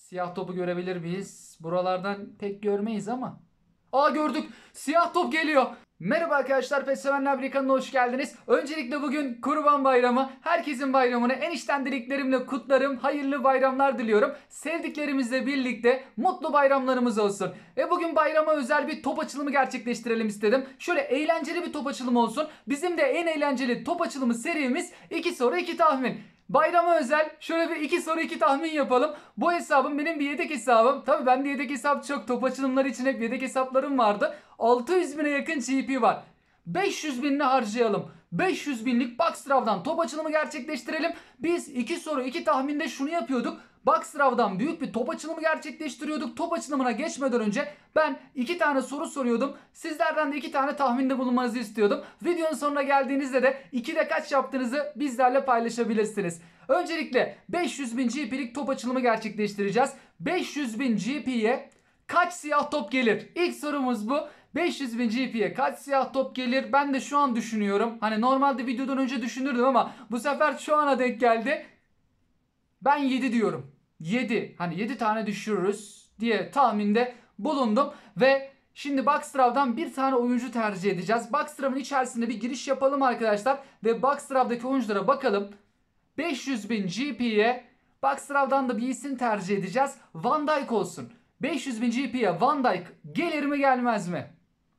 Siyah topu görebilir miyiz? Buralardan pek görmeyiz ama. Aa, gördük. Siyah top geliyor. Merhaba arkadaşlar, PES Sevenler Birliği kanalına hoş geldiniz. Öncelikle bugün Kurban Bayramı. Herkesin bayramını en içten dileklerimle kutlarım. Hayırlı bayramlar diliyorum. Sevdiklerimizle birlikte mutlu bayramlarımız olsun. Ve bugün bayrama özel bir top açılımı gerçekleştirelim istedim. Şöyle eğlenceli bir top açılımı olsun. Bizim de en eğlenceli top açılımı serimiz 2 soru 2 tahmin. Bayrama özel şöyle bir 2 soru 2 tahmin yapalım. Bu hesabım benim bir yedek hesabım. Tabi bende yedek hesap çok. Top açılımları için hep yedek hesaplarım vardı. 600 bine yakın GP var. 500 binini harcayalım. 500 binlik Boxdraw'dan top açılımı gerçekleştirelim. Biz 2 soru 2 tahminde şunu yapıyorduk. Boxdraw'dan büyük bir top açılımı gerçekleştiriyorduk. Top açılımına geçmeden önce ben 2 tane soru soruyordum. Sizlerden de 2 tane tahminde bulunmanızı istiyordum. Videonun sonuna geldiğinizde de 2'de kaç yaptığınızı bizlerle paylaşabilirsiniz. Öncelikle 500 bin GP'lik top açılımı gerçekleştireceğiz. 500 bin GP'ye kaç siyah top gelir? İlk sorumuz bu. 500 bin GP'ye kaç siyah top gelir? Ben de şu an düşünüyorum. Hani normalde videodan önce düşünürdüm ama bu sefer şu ana denk geldi. Ben 7 diyorum. 7. Hani 7 tane düşürürüz diye tahminde bulundum. Ve şimdi Boxdraw'dan bir tane oyuncu tercih edeceğiz. Boxdraw'ın içerisinde bir giriş yapalım arkadaşlar. Ve Boxdraw'daki oyunculara bakalım. 500 bin GP'ye Boxdraw'dan da bir isim tercih edeceğiz. Van Dijk olsun. 500 bin GP'ye Van Dijk gelir mi gelmez mi?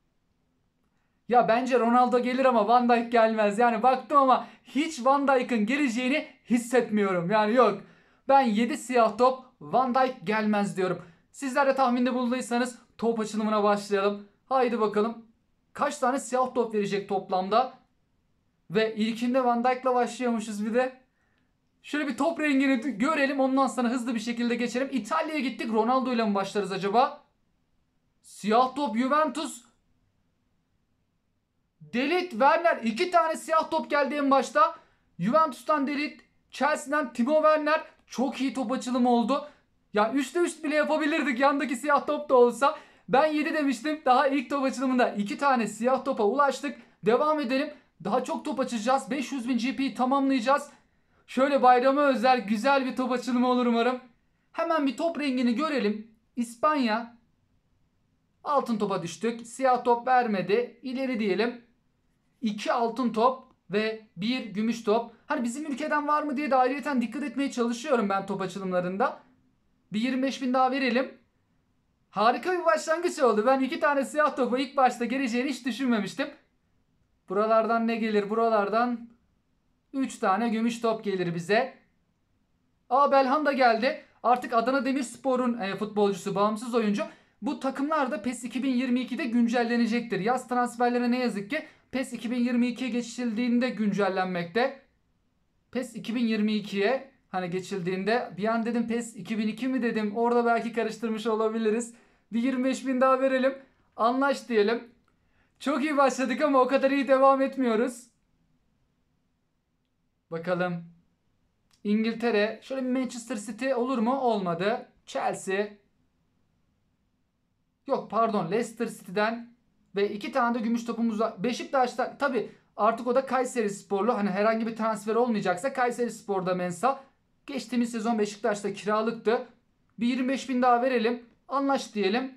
Ya bence Ronaldo gelir ama Van Dijk gelmez. Yani baktım ama hiç Van Dijk'ın geleceğini hissetmiyorum. Yani yok. Ben 7 siyah top Van Dijk gelmez diyorum. Sizler de tahminde bulunduysanız top açılımına başlayalım. Haydi bakalım. Kaç tane siyah top verecek toplamda? Ve ilkinde Van Dijk'la başlıyormuşuz bir de. Şöyle bir top rengini görelim. Ondan sonra hızlı bir şekilde geçelim. İtalya'ya gittik. Ronaldo ile mi başlarız acaba? Siyah top Juventus. De Ligt, Werner. 2 tane siyah top geldi en başta. Juventus'tan De Ligt, Chelsea'den Timo Werner. Çok iyi top açılımı oldu. Ya 3'te 3 bile yapabilirdik yandaki siyah top da olsa. Ben 7 demiştim. Daha ilk top açılımında 2 tane siyah topa ulaştık. Devam edelim. Daha çok top açacağız. 500 bin GP'yi tamamlayacağız. Şöyle bayrama özel güzel bir top açılımı olur umarım. Hemen bir top rengini görelim. İspanya. Altın topa düştük. Siyah top vermedi. İleri diyelim. 2 altın top ve 1 gümüş top. Hani bizim ülkeden var mı diye de ayrıyeten dikkat etmeye çalışıyorum ben top açılımlarında. Bir 25 bin daha verelim. Harika bir başlangıç oldu. Ben 2 tane siyah topu ilk başta geleceğini hiç düşünmemiştim. Buralardan ne gelir? Buralardan 3 tane gümüş top gelir bize. Belhanda geldi. Artık Adana Demirspor'un futbolcusu, bağımsız oyuncu. Bu takımlar da PES 2022'de güncellenecektir. Yaz transferlerine ne yazık ki PES 2022'ye geçildiğinde güncellenmekte. PES 2022'ye hani geçildiğinde bir an dedim PES 2002 mi dedim. Orada belki karıştırmış olabiliriz. Bir 25 bin daha verelim. Anlaş diyelim. Çok iyi başladık ama o kadar iyi devam etmiyoruz. Bakalım. İngiltere. Şöyle bir Manchester City olur mu? Olmadı. Chelsea. Yok pardon, Leicester City'den ve 2 tane de gümüş topumuz var. Beşiktaş'ta tabi artık o da Kayserisporlu. Hani herhangi bir transfer olmayacaksa Kayserispor'da mensal. Geçtiğimiz sezon Beşiktaş'ta kiralıktı. Bir 25 bin daha verelim. Anlaş diyelim.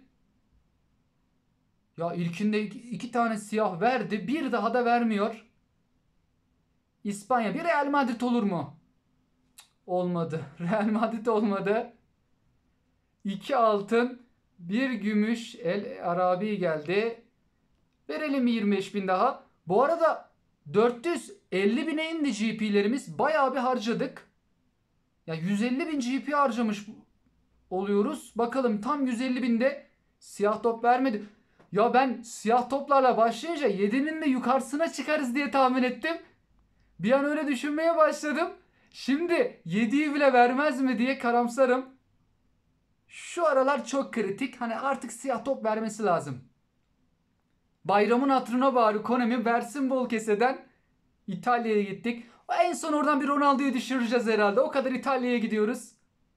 Ya ilkinde 2 tane siyah verdi. Bir daha da vermiyor. İspanya. Bir Real Madrid olur mu? Olmadı. Real Madrid olmadı. 2 altın, 1 gümüş, El Arabi geldi. Verelim 25 bin daha. Bu arada 450 bine indi GP'lerimiz. Bayağı bir harcadık. Ya 150 bin GP harcamış oluyoruz. Bakalım tam 150 binde siyah top vermedi. Ya ben siyah toplarla başlayınca 7'nin de yukarısına çıkarız diye tahmin ettim. Bir an öyle düşünmeye başladım. Şimdi 7'yi bile vermez mi diye karamsarım. Şu aralar çok kritik. Hani artık siyah top vermesi lazım. Bayramın hatırına bari Konami versin bol keseden. İtalya'ya gittik. En son oradan bir Ronaldo'yu düşüreceğiz herhalde. O kadar İtalya'ya gidiyoruz.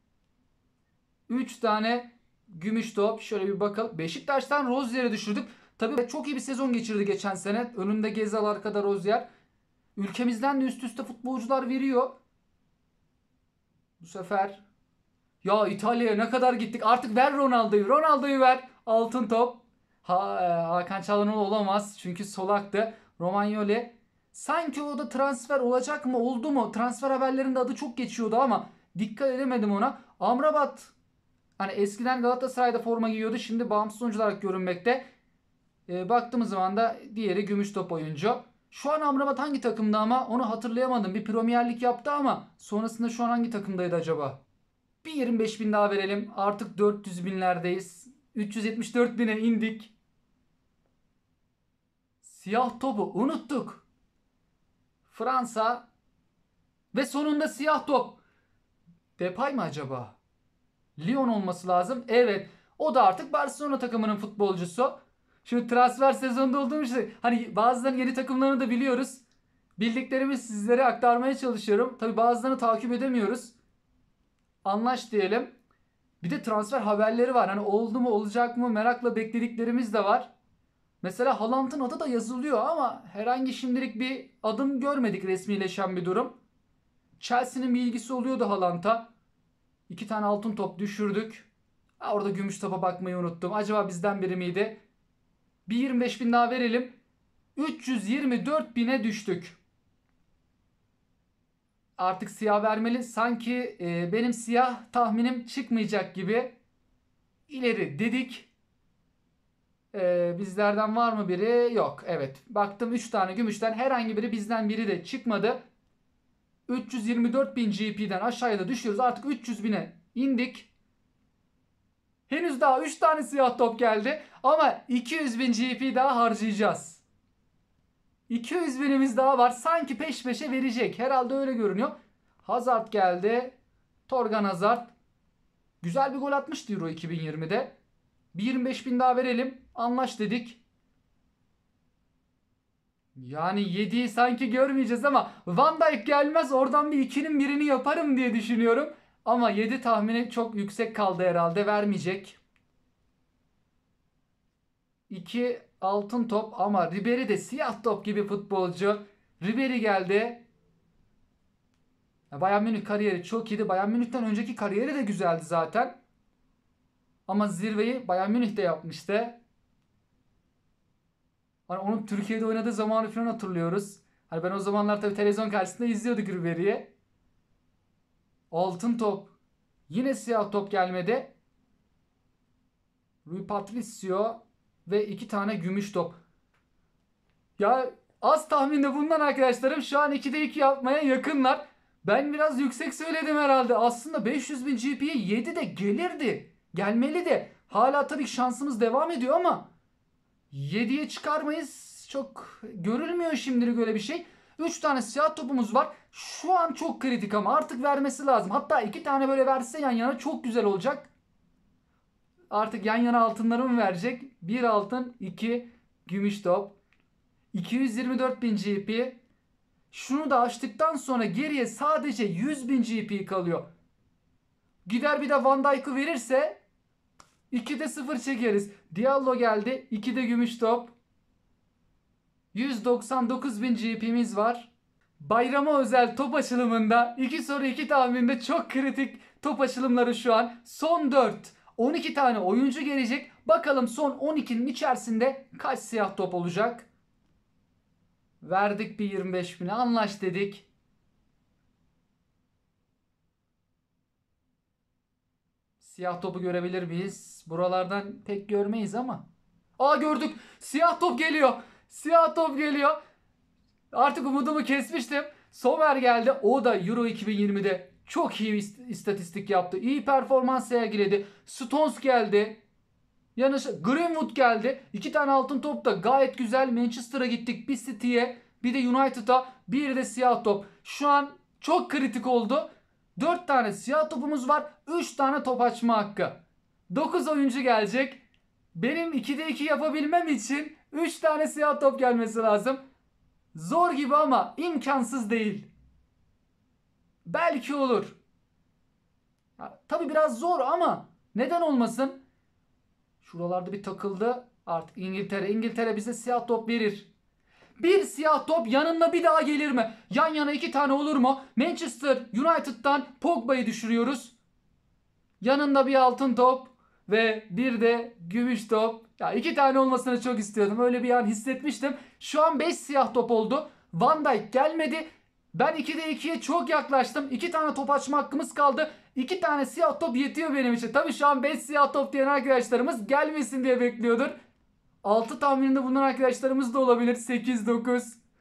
3 tane gümüş top. Şöyle bir bakalım. Beşiktaş'tan Rozier'e düşürdük. Tabii çok iyi bir sezon geçirdi geçen sene. Önünde Gezal, arkada Rozier. Ülkemizden de üst üste futbolcular veriyor. Bu sefer Ya İtalya'ya ne kadar gittik. Artık ver Ronaldo'yu. Ronaldo'yu ver. Altın top. Hakan Çalhanoğlu olamaz. Çünkü solaktı. Romagnoli. Sanki o da transfer olacak mı? Oldu mu? Transfer haberlerinde adı çok geçiyordu ama dikkat edemedim ona. Amrabat. Hani eskiden Galatasaray'da forma giyiyordu. Şimdi bağımsız oyuncu olarak görünmekte. Baktığımız zaman da diğeri Gümüştop oyuncu. Şu an Amrabat hangi takımda ama onu hatırlayamadım. Bir Premier Lig yaptı ama sonrasında şu an hangi takımdaydı acaba? Bir 25 bin daha verelim. Artık 400 binlerdeyiz. 374 bine indik. Siyah topu unuttuk. Fransa. Ve sonunda siyah top. Depay mı acaba? Lyon olması lazım. Evet. O da artık Barcelona takımının futbolcusu. Şimdi transfer sezonunda olduğumuz için hani bazılarının yeni takımlarını da biliyoruz. Bildiklerimi sizlere aktarmaya çalışıyorum. Tabi bazılarını takip edemiyoruz. Anlaş diyelim. Bir de transfer haberleri var. Hani oldu mu olacak mı merakla beklediklerimiz de var. Mesela Haaland'ın adı da yazılıyor ama herhangi şimdilik bir adım görmedik, resmileşen bir durum. Chelsea'nin bir ilgisi oluyordu Haaland'a. 2 tane altın top düşürdük. Orada gümüş topa bakmayı unuttum. Acaba bizden biri miydi? Bir 25 bin daha verelim. 324 bine düştük. Artık siyah vermeli. Sanki benim siyah tahminim çıkmayacak gibi. İleri dedik. Bizlerden var mı biri? Yok. Evet. Baktım 3 tane gümüşten herhangi biri bizden biri de çıkmadı. 324 bin GP'den aşağıya da düşüyoruz. Artık 300 bine indik. Henüz daha 3 tane siyah top geldi. Ama 200 bin GP daha harcayacağız. 200 binimiz daha var. Sanki peş peşe verecek. Herhalde öyle görünüyor. Hazard geldi. Torgan Hazard. Güzel bir gol atmıştı Euro 2020'de. Bir 25 bin daha verelim. Anlaş dedik. Yani 7'yi sanki görmeyeceğiz ama Van Dijk gelmez. Oradan bir 2'nin birini yaparım diye düşünüyorum. Ama 7 tahmini çok yüksek kaldı herhalde. Vermeyecek. 2 altın top ama Ribery de siyah top gibi futbolcu. Ribery geldi. Bayern Münih kariyeri çok iyiydi. Bayern Münih'ten önceki kariyeri de güzeldi zaten. Ama zirveyi Bayern Münih'te yapmıştı. Hani onun Türkiye'de oynadığı zamanı falan hatırlıyoruz. Hani ben o zamanlar tabii televizyon karşısında izliyorduk Ribery'i. Altın top. Yine siyah top gelmedi. Rui Patricio ve 2 tane gümüş top. Ya az tahminde bundan arkadaşlarım şu an 2'de 2 yapmaya yakınlar. Ben biraz yüksek söyledim herhalde. Aslında 500 bin GP'ye 7 de gelirdi. Gelmeli de. Hala tabii şansımız devam ediyor ama 7'ye çıkar mıyız? Çok görülmüyor şimdilik öyle bir şey. 3 tane siyah topumuz var. Şu an çok kritik ama artık vermesi lazım. Hatta 2 tane böyle verse yan yana çok güzel olacak. Artık yan yana altınları mı verecek? 1 altın, 2 gümüş top. 224 bin GP. Şunu da açtıktan sonra geriye sadece 100 bin GP kalıyor. Gider bir de Van Dijk'ı verirse 2'de 0 çekeriz. Diallo geldi. 2'de gümüş top. 199 bin GP'miz var. Bayrama özel top açılımında 2 soru 2 tahminde çok kritik top açılımları şu an. Son 4. 12 tane oyuncu gelecek. Bakalım son 12'nin içerisinde kaç siyah top olacak? Verdik bir 25 bine. Anlaş dedik. Siyah topu görebilir miyiz? Buralardan pek görmeyiz ama. Gördük. Siyah top geliyor. Siyah top geliyor. Artık umudumu kesmiştim. Sommer geldi. O da Euro 2020'de çok iyi istatistik yaptı. İyi performans sergiledi. Stones geldi. Greenwood geldi. 2 tane altın top da gayet güzel. Manchester'a gittik. Bir City'ye, bir de United'a, bir de siyah top. Şu an çok kritik oldu. 4 tane siyah topumuz var. 3 tane top açma hakkı. 9 oyuncu gelecek. Benim 2'de 2 yapabilmem için 3 tane siyah top gelmesi lazım. Zor gibi ama imkansız değil. Belki olur. Tabi biraz zor ama neden olmasın? Şuralarda bir takıldı. Artık İngiltere bize siyah top verir. Bir siyah top yanında bir daha gelir mi? Yan yana 2 tane olur mu? Manchester United'dan Pogba'yı düşürüyoruz. Yanında bir altın top ve bir de gümüş top. Ya 2 tane olmasını çok istiyordum. Öyle bir an hissetmiştim. Şu an 5 siyah top oldu. Van Dijk gelmedi. Ben 2'de 2'ye çok yaklaştım. 2 tane top açma hakkımız kaldı. 2 tane siyah top yetiyor benim için. Tabii şu an 5 siyah top diyen arkadaşlarımız gelmesin diye bekliyordur. 6 tahmininde bulunan arkadaşlarımız da olabilir. 8, 9.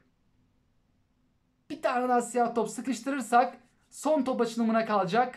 Bir tane daha siyah top sıkıştırırsak son top açılımına kalacak.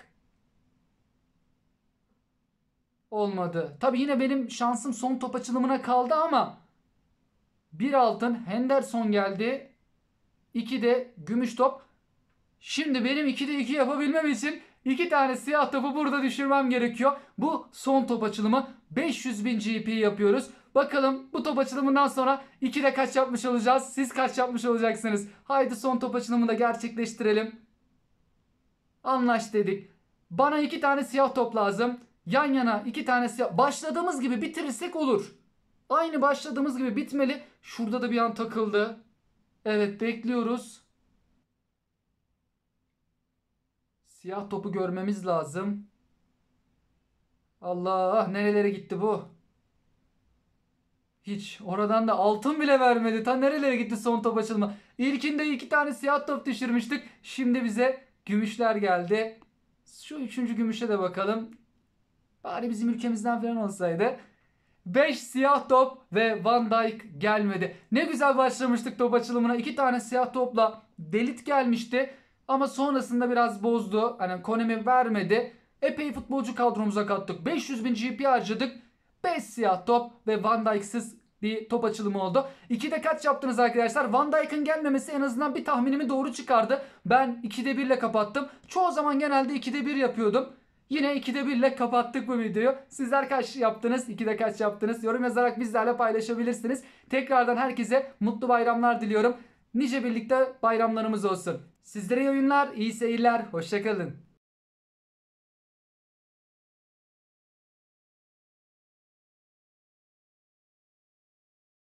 Olmadı. Tabii yine benim şansım son top açılımına kaldı ama bir altın Henderson geldi. 2 de gümüş top. Şimdi benim 2'de 2 yapabilmem için 2 tane siyah topu burada düşürmem gerekiyor. Bu son top açılımı. 500.000 GP yapıyoruz. Bakalım bu top açılımından sonra 2'de kaç yapmış olacağız? Siz kaç yapmış olacaksınız? Haydi son top açılımını da gerçekleştirelim. Anlaş dedik. Bana 2 tane siyah top lazım. Yan yana 2 tane siyah. Başladığımız gibi bitirirsek olur. Aynı başladığımız gibi bitmeli. Şurada da bir an takıldı. Evet, bekliyoruz. Siyah topu görmemiz lazım. Allah, nerelere gitti bu? Hiç. Oradan da altın bile vermedi. Ta nerelere gitti son top açılma. İlkinde 2 tane siyah top düşürmüştük. Şimdi bize gümüşler geldi. Şu 3. gümüşe de bakalım. Bari bizim ülkemizden falan olsaydı. 5 siyah top ve Van Dijk gelmedi. Ne güzel başlamıştık top açılımına. 2 tane siyah topla Delit gelmişti. Ama sonrasında biraz bozdu. Hani Konemi vermedi. Epey futbolcu kadromuza kattık. 500.000 GP harcadık. 5 siyah top ve Van Dijk'sız bir top açılımı oldu. 2'de kaç yaptınız arkadaşlar? Van Dijk'ın gelmemesi en azından bir tahminimi doğru çıkardı. Ben 2'de 1 ile kapattım. Çoğu zaman genelde 2'de 1 yapıyordum. Yine 2'de 1 ile kapattık bu videoyu. Sizler kaç yaptınız? 2'de kaç yaptınız? Yorum yazarak bizlerle paylaşabilirsiniz. Tekrardan herkese mutlu bayramlar diliyorum. Nice birlikte bayramlarımız olsun. Sizlere iyi oyunlar, iyi seyirler. Hoşça kalın.